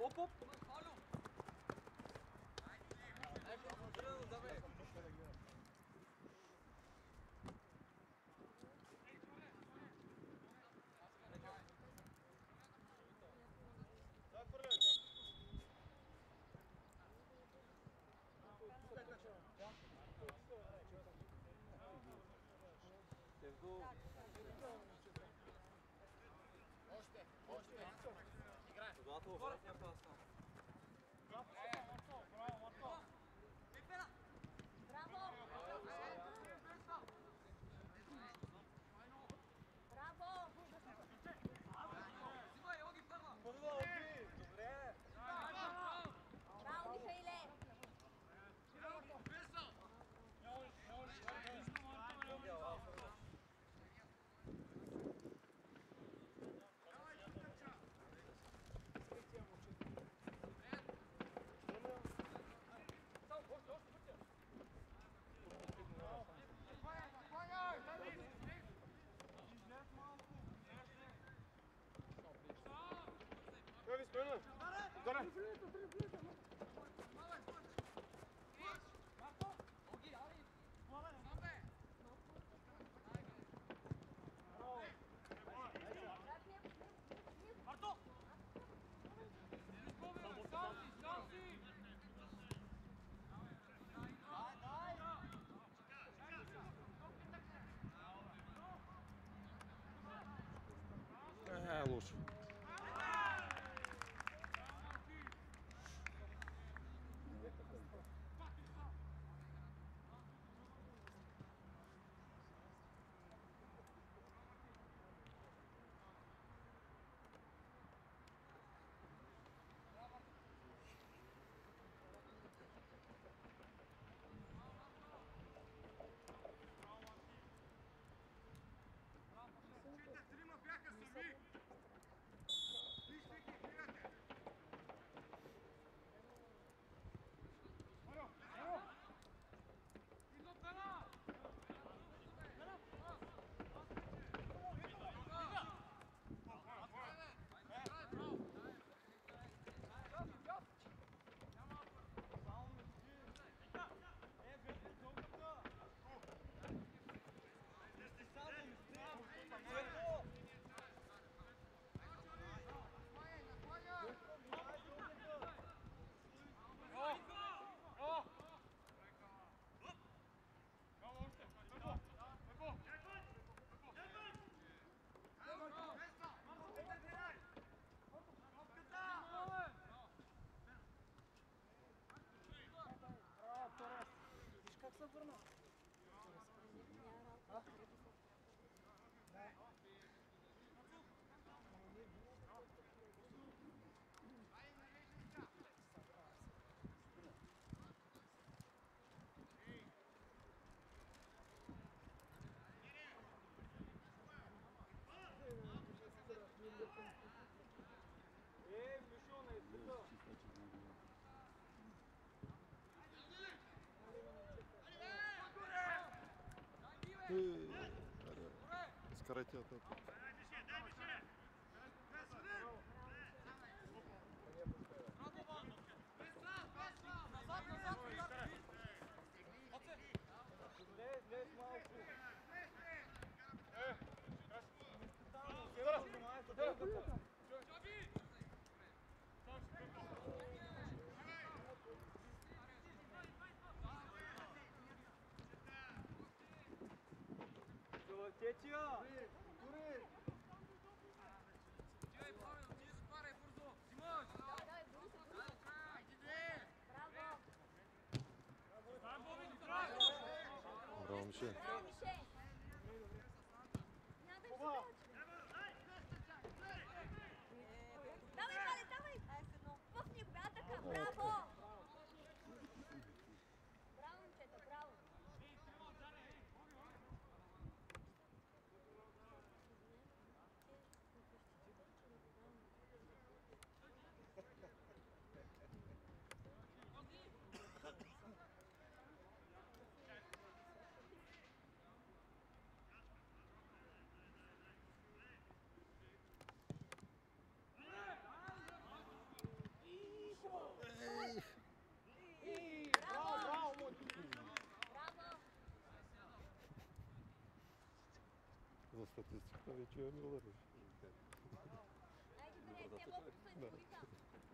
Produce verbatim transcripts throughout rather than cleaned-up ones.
Оп, оп! Още, още. Играй. Когато обратния пас там. Браво, Марко! Браво! Браво! Взимай, Йоги, първа! Първа, Оги! Добре! Браво, Михаиле! Как изпълня? Горе! Марто! Е, лошо. Трима бяха сами! Вижте ги, гледате! Аро! Аро! Идва пена! Виж как се върна? Е, Мишо, не изпита! Изкарайте от това. Назад, назад, назад! Не, не, малко! Е! Тетия! Дори! Тивай, правилно, ти затваряй бързо! Взимаш! Давай, давай, бързо, бързо! Браво! Браво, Мише. Браво, Мише! Няма да им се давай, Вале, давай! В него, бе, така, браво! Браво, момчета, браво! Статистика вече е Мюлър. Айде, добре, те лопото са и дори там.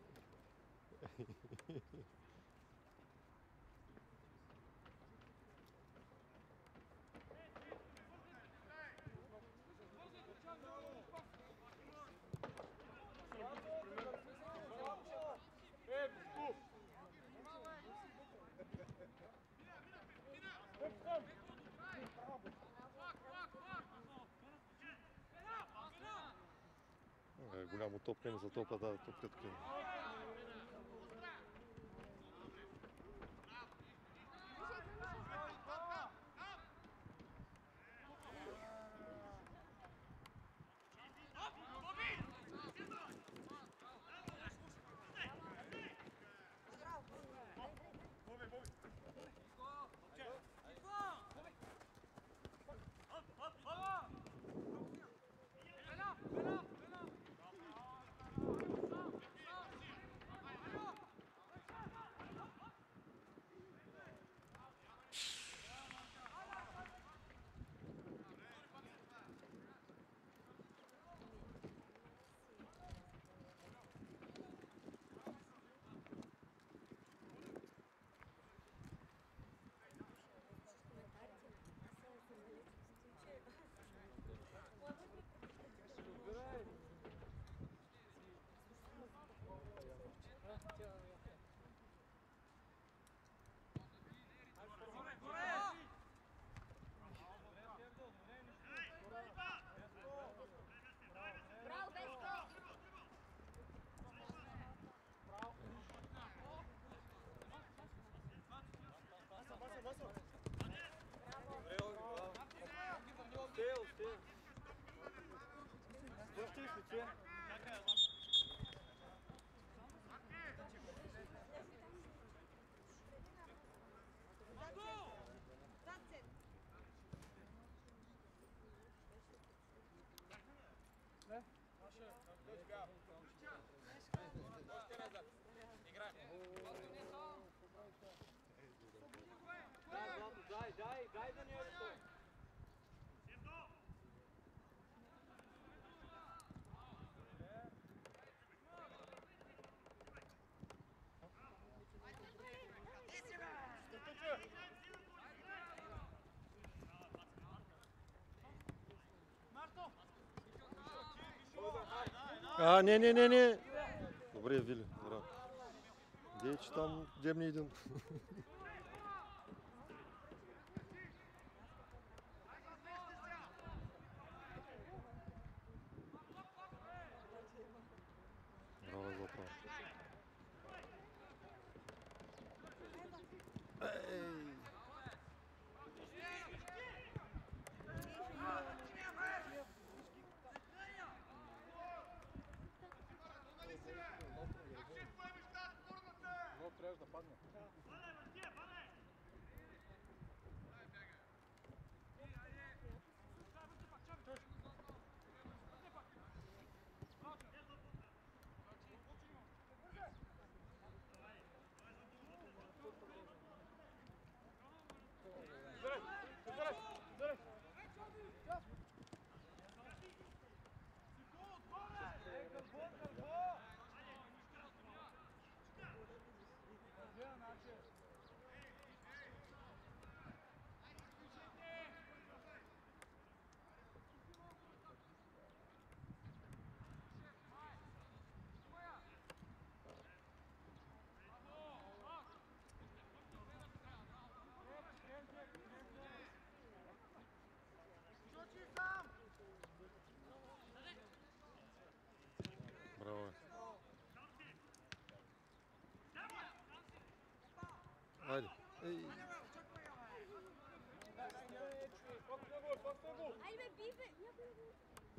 Е, голямо топкане за топа, да, топката. Браво, Веско! Успел, успел. Върши се, дай, дай, дай да не е стой. А, не, не, не, не. Добре, Вили, браво. Где че там дебни един? Браво, Златан. Ей! Но трябваше да падне. Браво. Айде. Ей. Айде, бе, би, бе! Някой бе!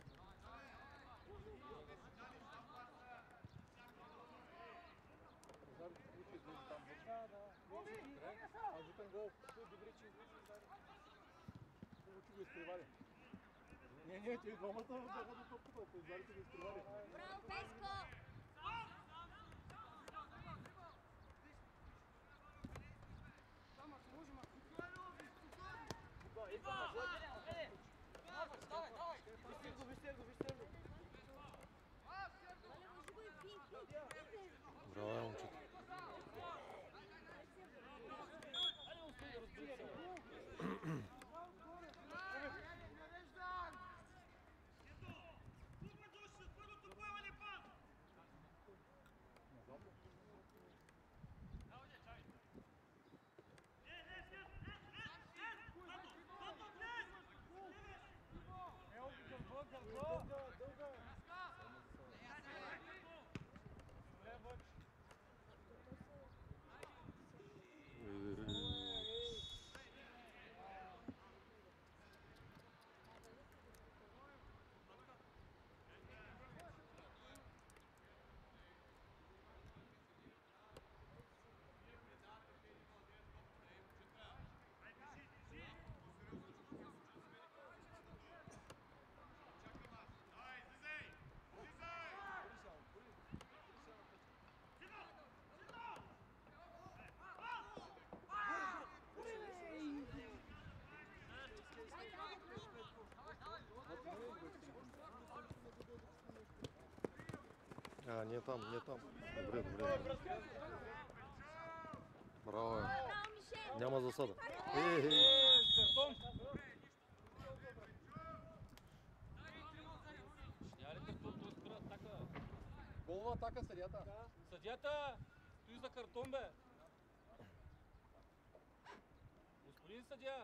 Аз викам гол. Добре, че получи го изтривали. Не, не, че двамата бяха до топката, ако издарите го изтривали. Браво, Веско! Давай, давай. Браво, момчета. А, не там, не там. Добре, добре. Браво. Няма засада. Ей, ей. Голова атака съдията. Съдията! Стои за картон, бе! Господин съдия!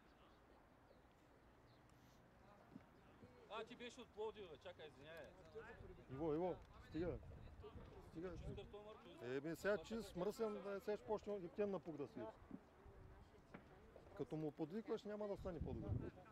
А, ти беше от Пловдив, бе. Чакай, извиняй. Иво, Иво, стига. Стига. Чуж картон, Марко. Еми, сега че смръсен, да сега ще почне лептен на пук да свири. Като му подвикваш, няма да стане по-добре.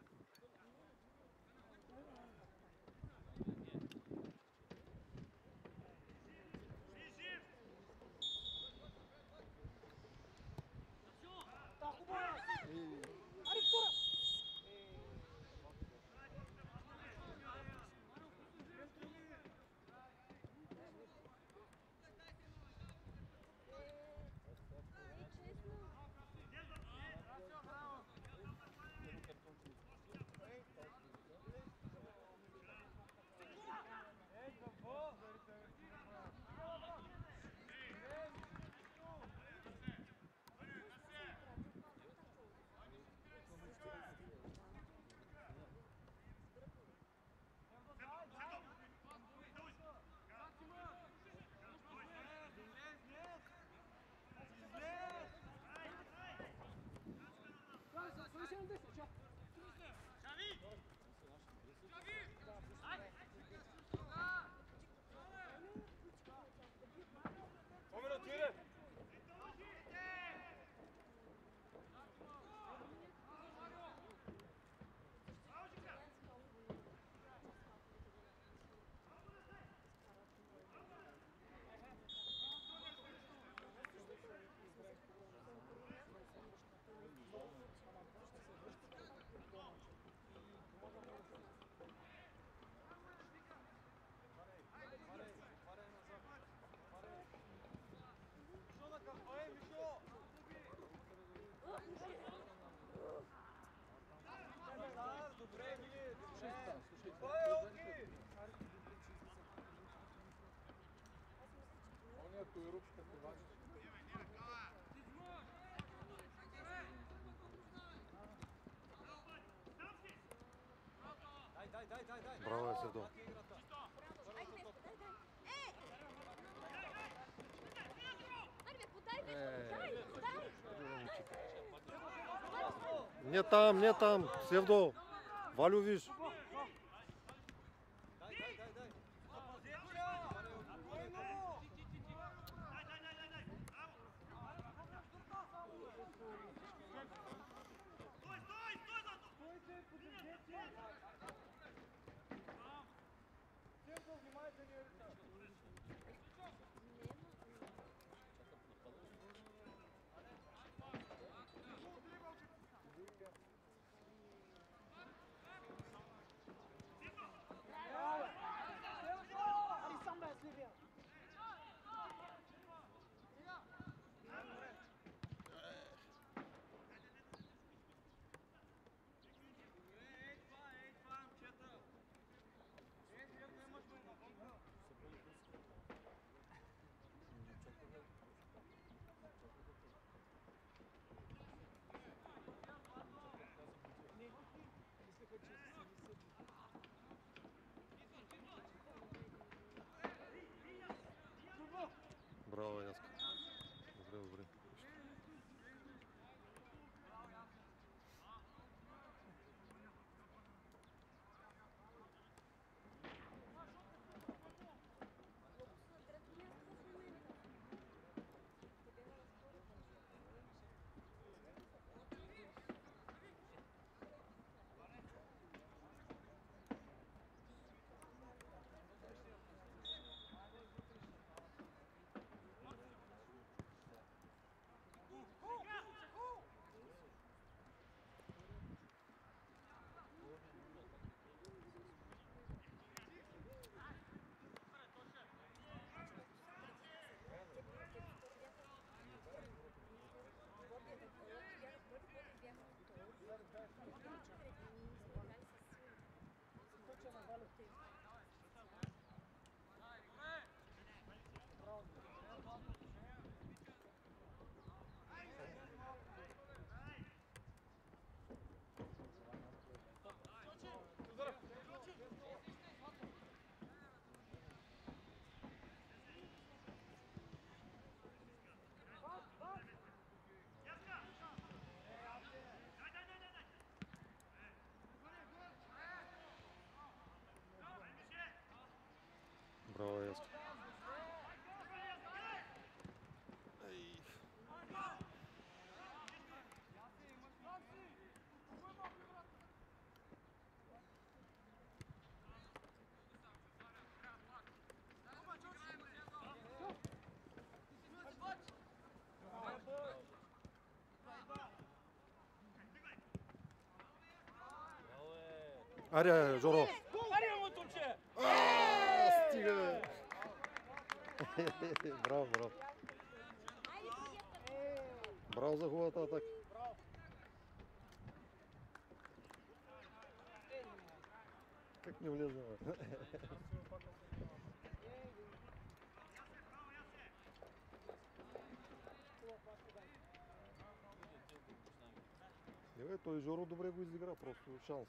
Браво е Седо. Не там, не там, Севдо. Валю, виж. Браво, Яска. Добре, добре. Браво, Яска. Ей. Браво е! Аре, Жоро! Аре, мой момче! А, стига, бе! Браво, браво. Браво за хубавата атака. Как не влезе, бе? Е, бе, той Жоро добре го изигра, просто шанс.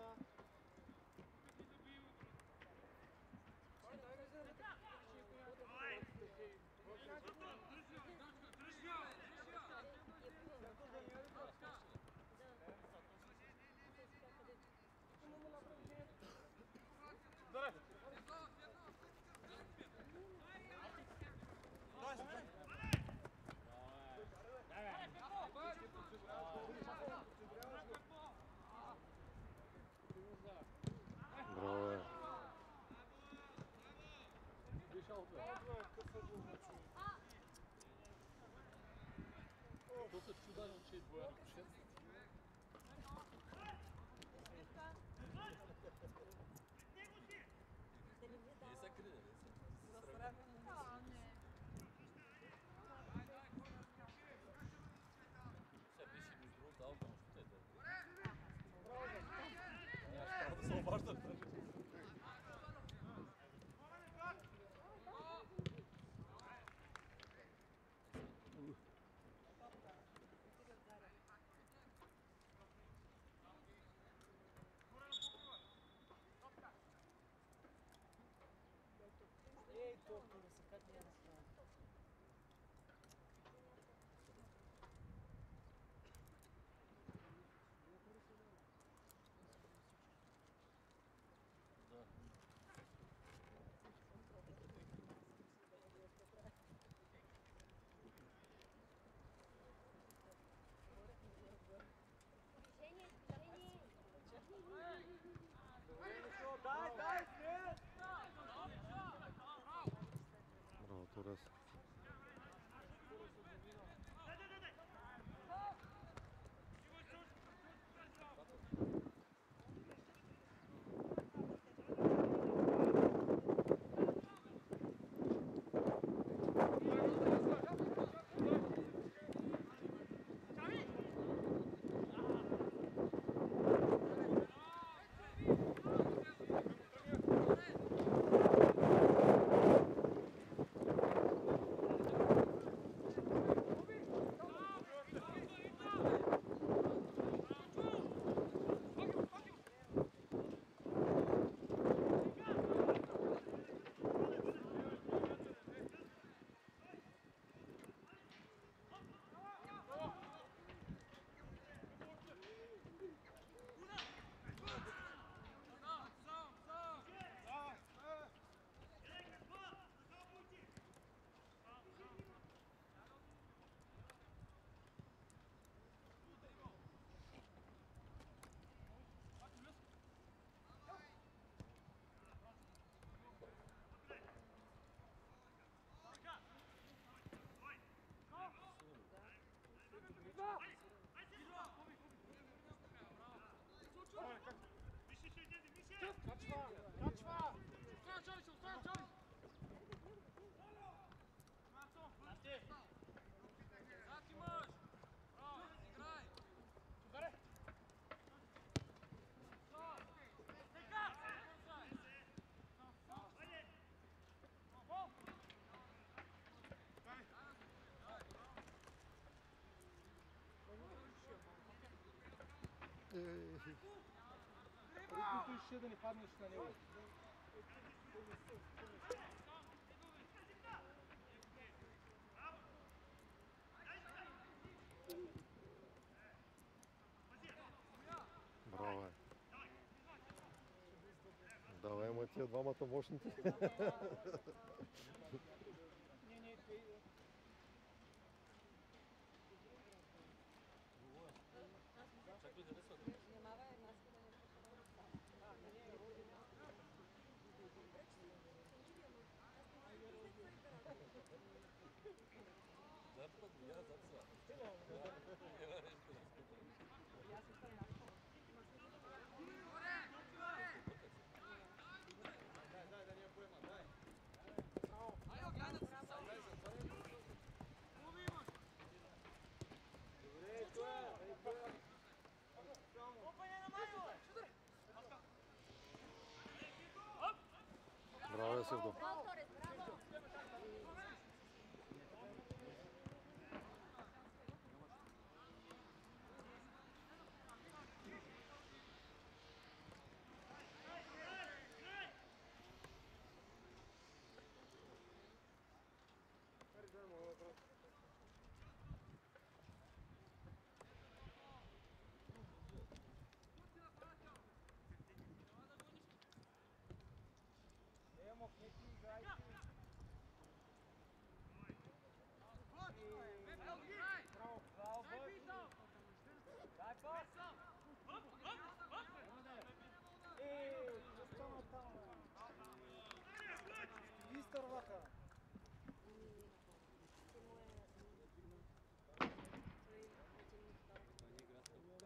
Браво, е. То се чуда, че е боян. Не са крие, не са. Сега беше ми друг дал, но ще е да. Аз трябва да се обаждам. Качва! Качва! Ръкото ще да не паднеш на него. Браво, е. Давай, ма тия двамата мощните. Не, не, те... Чакай да не са. Внимавай, маска да не Запад, я запад. Ева решка да скупа. Браво, Йосифдо. Браво, Торес, браво! Емо, кнеки, играйте. Браво, браво, дай пас! Ей, защо там? Мистер Вака. Они играят към тук.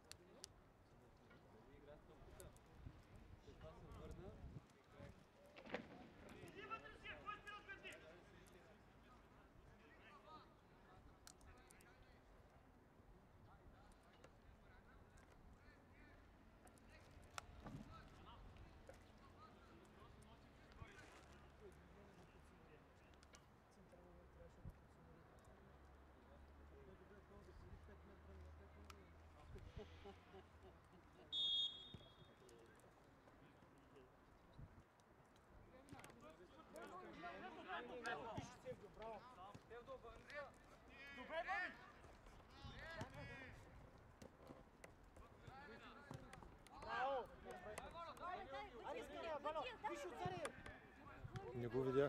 Они играят към тук. След това се върна. Браво! Добре, Боби! Браво! Айде, скория, Вано! Виж отзади! Не го видя.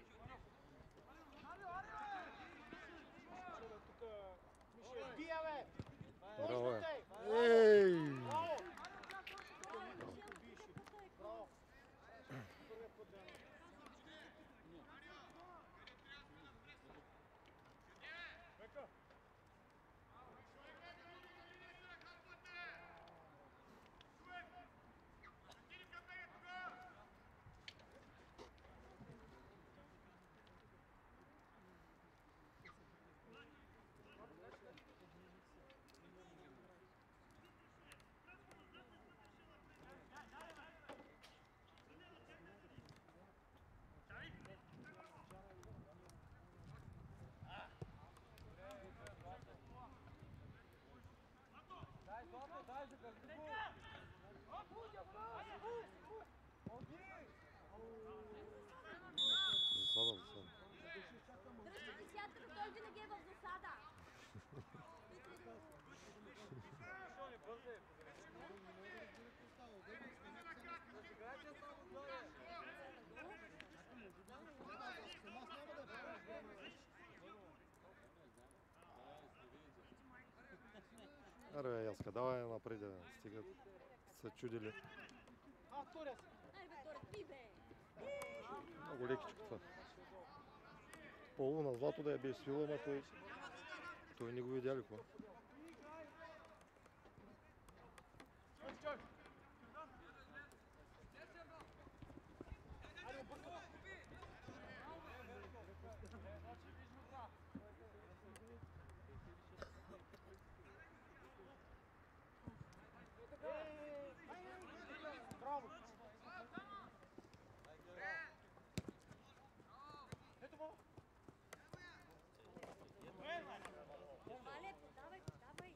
Тук, Мише, бия, бе! Браво, е. Ей! Браво! Браво! Първият път да... Века! Дай, Злато, дай за Гърдиго! Засада, засада. Дръжте си сядката, той винаги е в засада. Защо не бързай? Играйте само две. Аре, бе, Яска, давай напред, да стигат. Са чудили. А, Торес! Ай, бе, Торес, пи, бе! Много лекичко това. Полу на Злато да я бе свила, ама той Той не го видя ли какво? Браво! Ето го! Вале, подавай, подавай.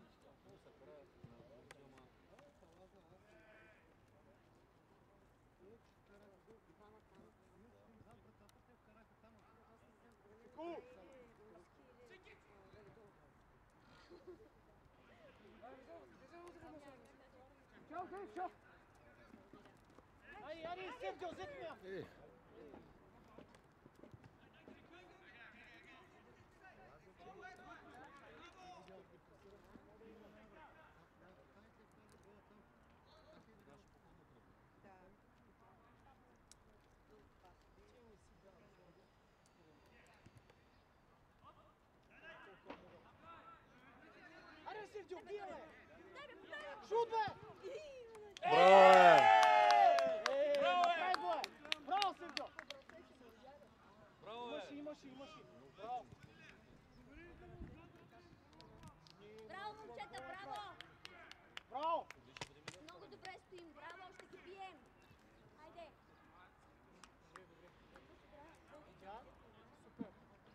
Ку! Чао, чао, чао! Айде, айде, Севджо, взети меня! Е, Айде, Севджо, бия, бе! Дай бе, подай! Шут, бе! браво, е! Браво, е! Браво, е! Браво, Севджо! Браво, Имаш, бе! имаш, имаш. Браво! Браво, момчета, браво! Браво! Много добре стоим, браво, ще ги бием! Хайде! Тя? Супер!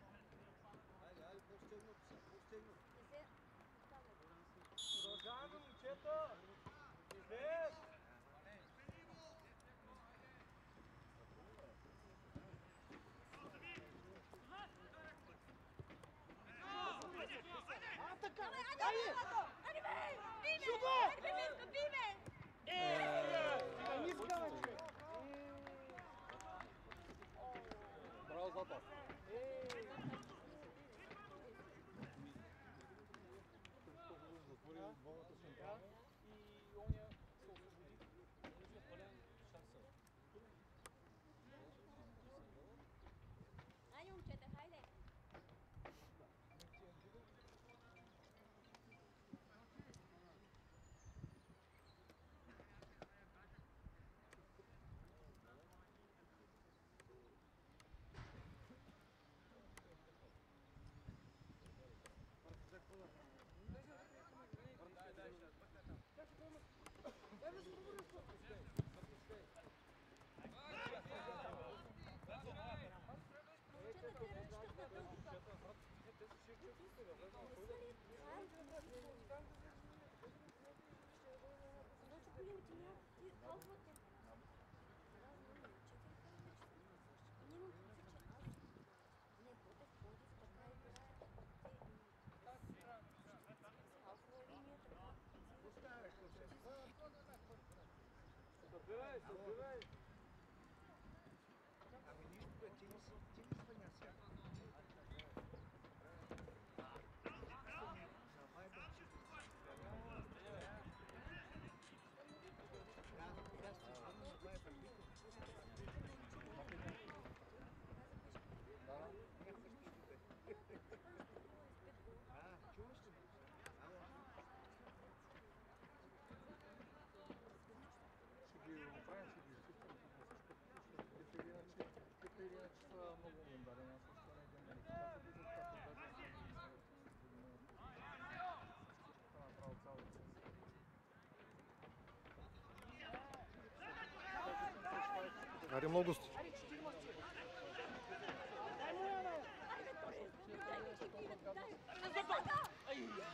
Не се... Продължаваме, момчета! Без! А, така! Айде, Айде! айде, бе! Би ме! Шут, бе! Айде, бе, Мишка, би ме! Е, ниска, бе, човек! Браво, Злата! Затвори двамата централни и оня се освободи. Може е пълен шанса. Айде, момчета, хайде! Момчета, те ръчкат на дълго път. Значи големите няма ти халвата. Нямам пресечен. Не, Ботев, Ботев, така играе. Халфова линия, така. Събирай, събирай! Ще ги оправим, ще ги изчистим. Те или иначе, те или иначе са много ударени. Аз също не един ден. Така се влизат като даже са направо цялата. Аре, много сте. Айде, четирима сте! Дай му я, бе! Дай ми че пият, дай! Абе, Злата!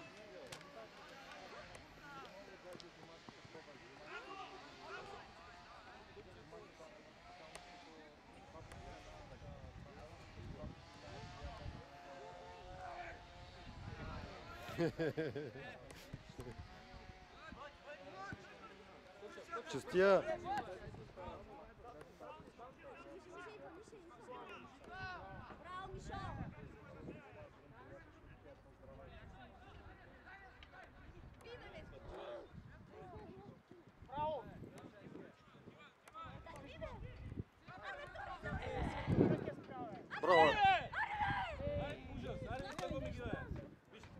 Честия! Браво, Мишо! Биве, бе! Браво! Дай, биве! Абе, той Как е спрял, бе? Браво! Ай, ужас! Айде, не го ми ги, бе! Виж,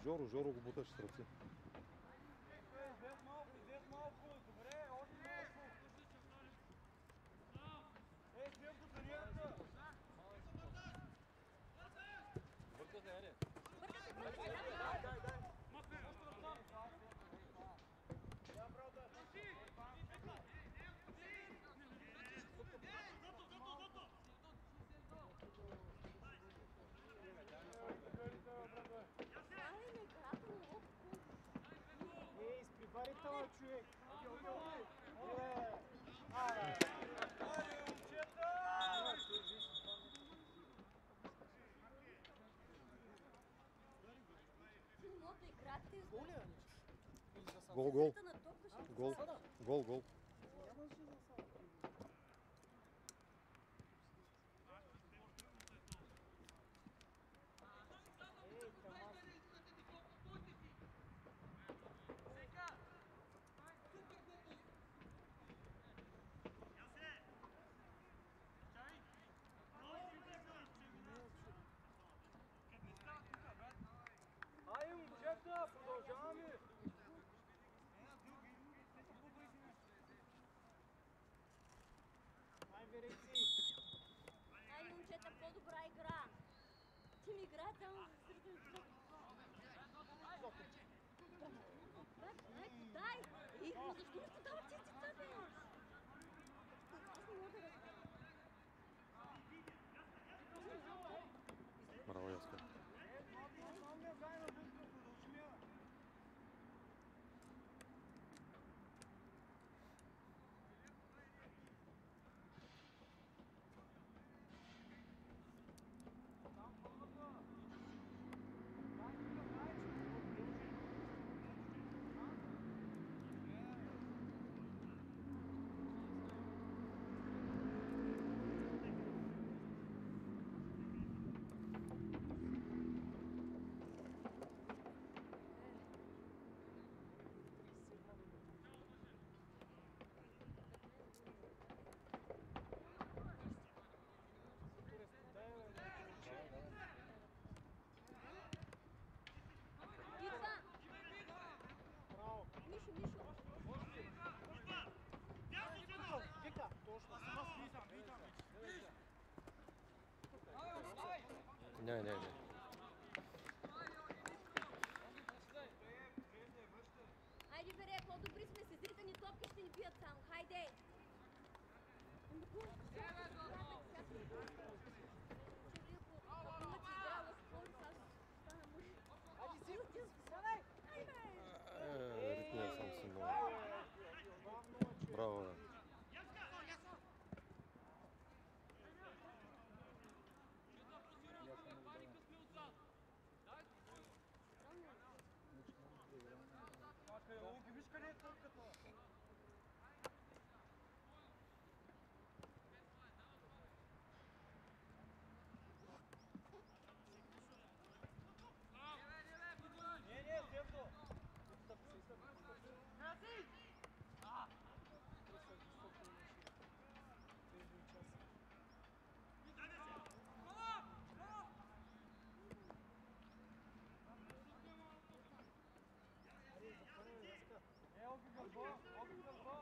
Жоро, Жоро го буташ с ръце. Излез малко, излез малко. Добре, още малко. Ей, излез до тарията. Бърка се, Ене. Дай, дай, дай. Я, брата. Ей, изпревари този човек. Е, аре. Аре, момчета! Силното играте с Гол, гол. на топка ще Гол, гол, гол. Ай, момчета, продължаваме. Ай, верейци. Айде, момчета, по-добра игра. Ти ми игра само за сърден. Дай, дай! Ей, но защо ми подават тези деца, бе? Аз не мога да разбера. Браво, Яска. Малко заедно, да продължим я. Идва! Браво. Мишо, Мишо! Вика, точно. Не, не, не. Хайде, бере, по-добри сме, сезритани топки ще ни бият само. Хайде! Ами, го, всяка играта, всяка играта. Чурико, ако имате играла спорт, аз стана мъж. Айде, си, ти, станай. Айде! Е, ритмия съм си много. Браво, бе. Чакай, Луки, виж къде е топката. Не, не, Севдо. Е, Оги гърбо, Оги гърбо.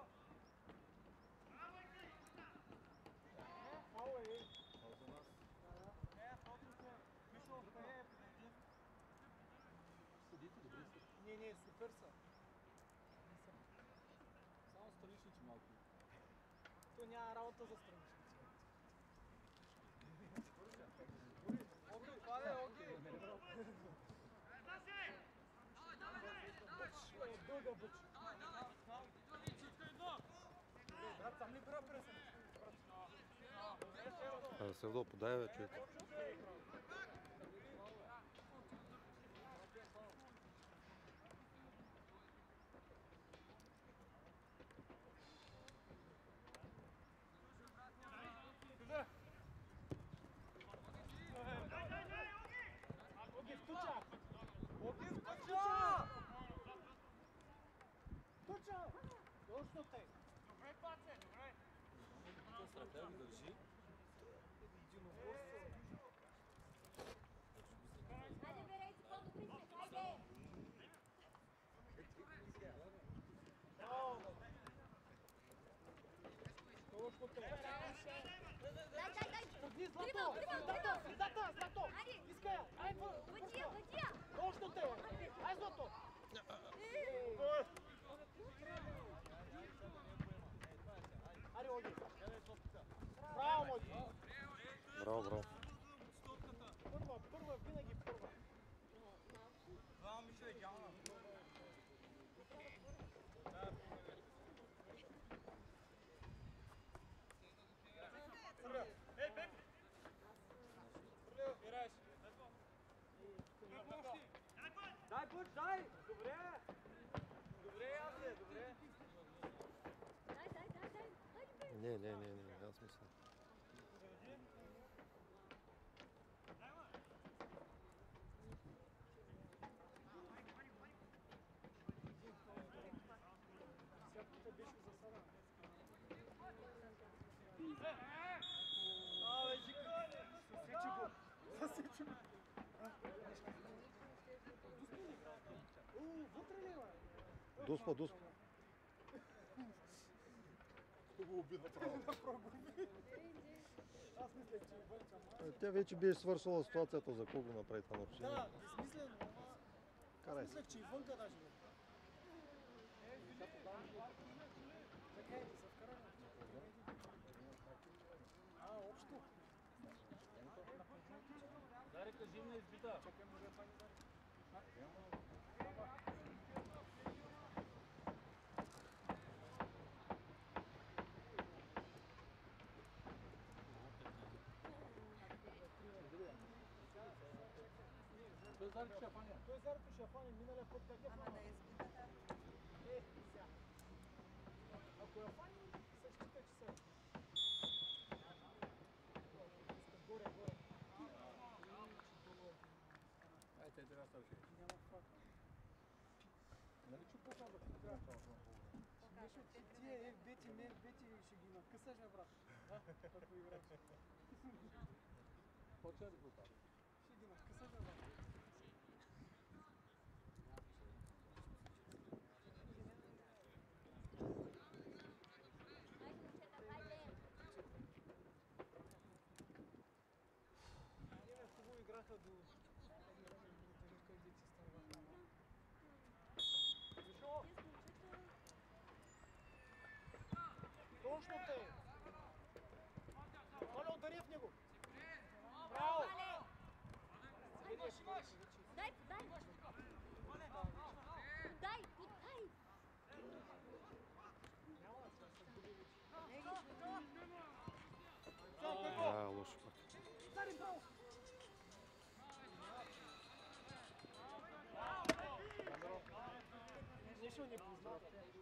Е, фау е. Е, фаутно се. Мишо, къде е? Подойди. Съдите добри са. Не, не, супер са. Само странични, че малко. То няма работа за страничници. Оги, отваде, Оги. Бъч, е, дълга бъч. Брат, сам ли бра пресен? Е, Севдо, подай, бе, човек. Оги, втуча! Оги, втуча! Втуча! Точно те! Добре, паце, добре! Това страхля ми държи. Единоборство. Хайде, берейте, по-добри сме, хайде! Дай, дай, дай! Тръгни, Дрибъл, Злато! дрибъл, Средата, дрибъл! средата, Злато! Айде! Искай я! Ай, бързо! Въдия, въдия! Точно те! Ай, Злато! Аре, Оги! Браво, Моги! Браво, браво. Първа, първа, винаги първа. Дай път, дай! Добре! Добре, Ясе, добре! Дай, дай, дай, дай! Айде, бе! Не, не, не, не, аз мисля. Сяпката беше засадана. Абе, Жико! Съсече го! Съсече го! О, вътре ли, бе? Дуспа, дуспа. Хубаво обида прогуби. Аз мислех, че е върча, ама... Тя вече беше свършила ситуацията, за колко направи това нарушение. Да, безсмислено, ама... Карай Аз се. мислех, че и вънка даже. Чакай, се вкараме. А, общо. Дарика зимна избита. Чакай, може да пани Дарик. Той Зарко ще фаня. Той Зарко ще фане миналия път как е фана. Е, сега. Ако я фани, се счита, че се. Иска горе, горе. Ай, те трябва да ставаше. Няма факт. Нали че показах, че трябва това това. Мишо, ти тия е бети, не бети ще ги накъсаш, бе, брат. Ако играеш. Почва да го прави. Ще ги накъсаш, бе, брат. Айде, момчета, хайде! Ние хубаво играха до... Как дети станаха. Мишо! Yes, момчета! Точно те! Оля, удари в него! Браво! Вале! Видиш, видиш, Дай, дай! Дай, подай! няма да се губи вече. А, лошо пак. Удари, браво! Нищо не позна.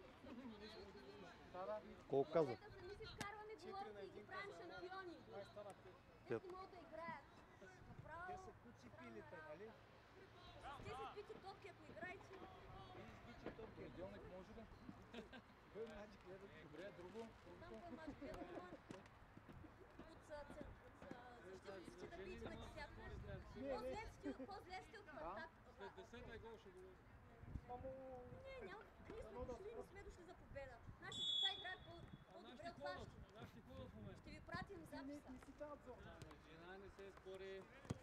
Колко каза? Момчета сами си вкарваме головки и ги правим шампиони! Май стана пет. Те не могат да играят. Направо... Те са кучи пилите, нали? Те си пити топки, ако играете. Понеделник може ли? Кой млади гледа? Добре, друго. Там кой мач гледа това. От а, цен- от, а, защитниците да биете на десятка. По-зле стил, по-зле стил в атак. След десета гол ще го... Мамо... Не, няма. Ние сме дошли, не сме дошли за победа. Нашите деца играят по- по-добре от вашите. Нашите хора в момента. Ще ви пратим Не, записа. не си тази зор. Жена не се спори.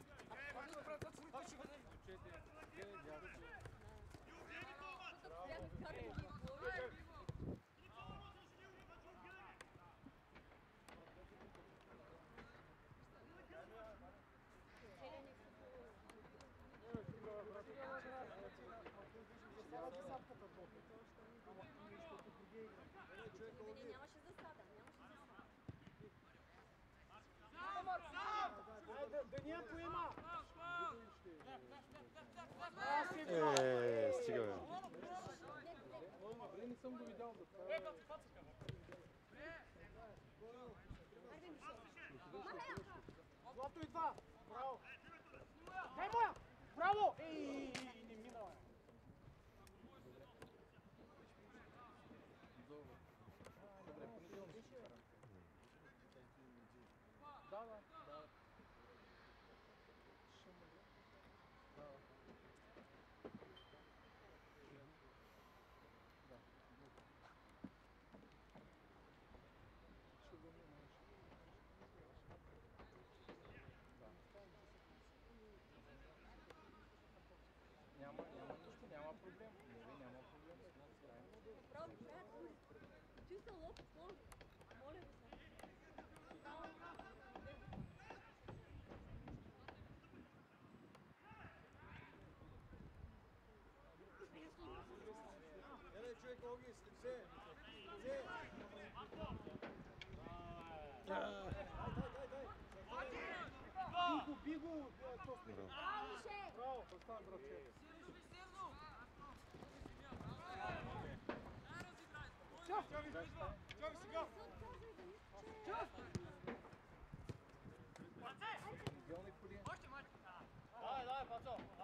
Чете. Гледай дядото. Тук бяха вкарани ги глави. Целени футбол. Засяга десятката толкова. Ама нещо по другия игра. Не, нямаше засада, нямаше засада. Ай, да, да ни я поема! Е, стига бе. Добре, не съм го видял да това. Айде, Мишо. Махай я! Злато идва! Браво! Дай моя! Браво! Ей, не минала. Добре. Добре, понеделник ще карам. Да, да, да. Ще му да. Да, да. Да. Ще го минеш. Чиста лоп, сложно. Моля ви се. Право. Еле, човек, Оги, слепце! Слепце! Бигу, бигу! Браво. Браво, Мише! Браво! Оставам, братче. Чави, чави сега! Идеални коли. Давай, давай, пацо!